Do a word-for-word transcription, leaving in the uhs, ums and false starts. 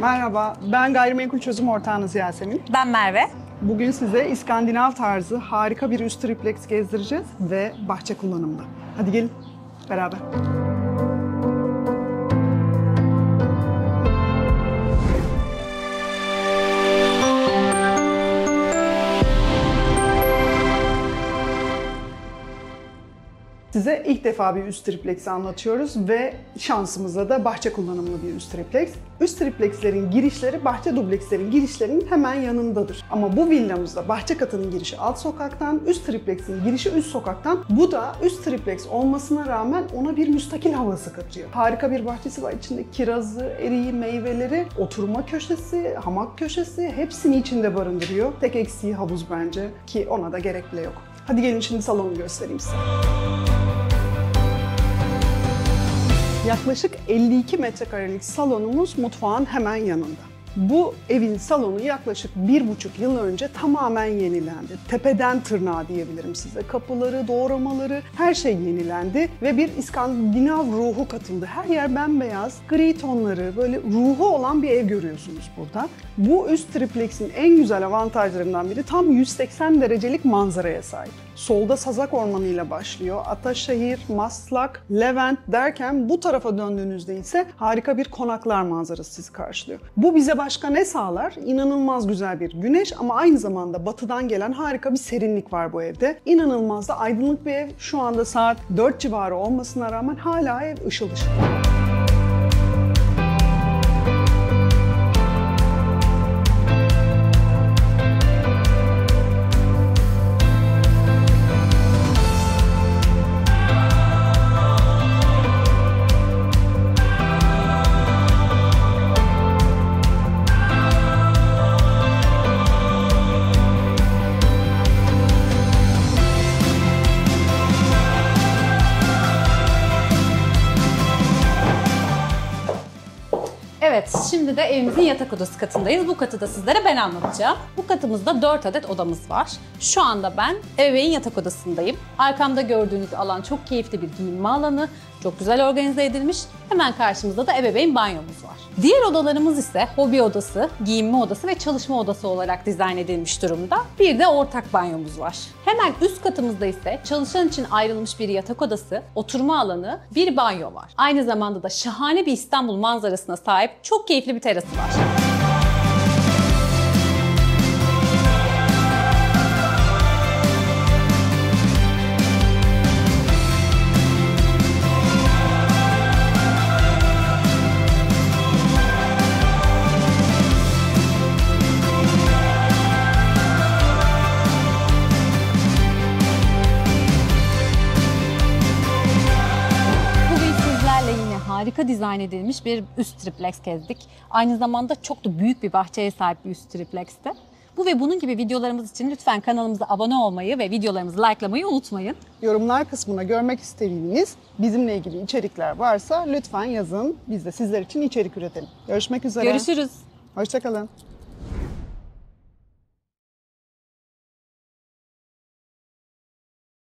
Merhaba, ben gayrimenkul çözüm ortağınız Yasemin. Ben Merve. Bugün size İskandinav tarzı harika bir üst triplex gezdireceğiz ve bahçe kullanımda. Hadi gelin beraber. Size ilk defa bir üst triplex'i anlatıyoruz ve şansımızda da bahçe kullanımlı bir üst triplex. Üst triplexlerin girişleri bahçe dublekslerin girişlerinin hemen yanındadır. Ama bu villamızda bahçe katının girişi alt sokaktan, üst triplex'in girişi üst sokaktan. Bu da üst triplex olmasına rağmen ona bir müstakil havası katıyor. Harika bir bahçesi var. İçinde kirazı, eriği, meyveleri, oturma köşesi, hamak köşesi hepsini içinde barındırıyor. Tek eksiği havuz bence ki ona da gerek bile yok. Hadi gelin şimdi salonu göstereyim size. Yaklaşık elli iki metrekarelik salonumuz mutfağın hemen yanında. Bu evin salonu yaklaşık bir buçuk yıl önce tamamen yenilendi. Tepeden tırnağa diyebilirim size. Kapıları, doğramaları, her şey yenilendi ve bir İskandinav ruhu katıldı. Her yer bembeyaz, gri tonları, böyle ruhu olan bir ev görüyorsunuz burada. Bu üst triplex'in en güzel avantajlarından biri tam yüz seksen derecelik manzaraya sahip. Solda Sazak Ormanı ile başlıyor. Ataşehir, Maslak, Levent derken bu tarafa döndüğünüzde ise harika bir konaklar manzarası sizi karşılıyor. Bu bize başka ne sağlar? İnanılmaz güzel bir güneş ama aynı zamanda batıdan gelen harika bir serinlik var bu evde. İnanılmaz da aydınlık bir ev. Şu anda saat dört civarı olmasına rağmen hala ev ışıl ışıl. Evet, şimdi de evimizin yatak odası katındayız. Bu katı da sizlere ben anlatacağım. Bu katımızda dört adet odamız var. Şu anda ben ebeveyn yatak odasındayım. Arkamda gördüğünüz alan çok keyifli bir giyinme alanı. Çok güzel organize edilmiş. Hemen karşımızda da ebeveyn banyomuz var. Diğer odalarımız ise hobi odası, giyinme odası ve çalışma odası olarak dizayn edilmiş durumda. Bir de ortak banyomuz var. Hemen üst katımızda ise çalışan için ayrılmış bir yatak odası, oturma alanı, bir banyo var. Aynı zamanda da şahane bir İstanbul manzarasına sahip çok keyifli bir terası var. Harika dizayn edilmiş bir üst triplex gezdik. Aynı zamanda çok da büyük bir bahçeye sahip bir üst triplex'ti. Bu ve bunun gibi videolarımız için lütfen kanalımıza abone olmayı ve videolarımızı likelamayı unutmayın. Yorumlar kısmına görmek istediğiniz bizimle ilgili içerikler varsa lütfen yazın. Biz de sizler için içerik üretelim. Görüşmek üzere. Görüşürüz. Hoşça kalın.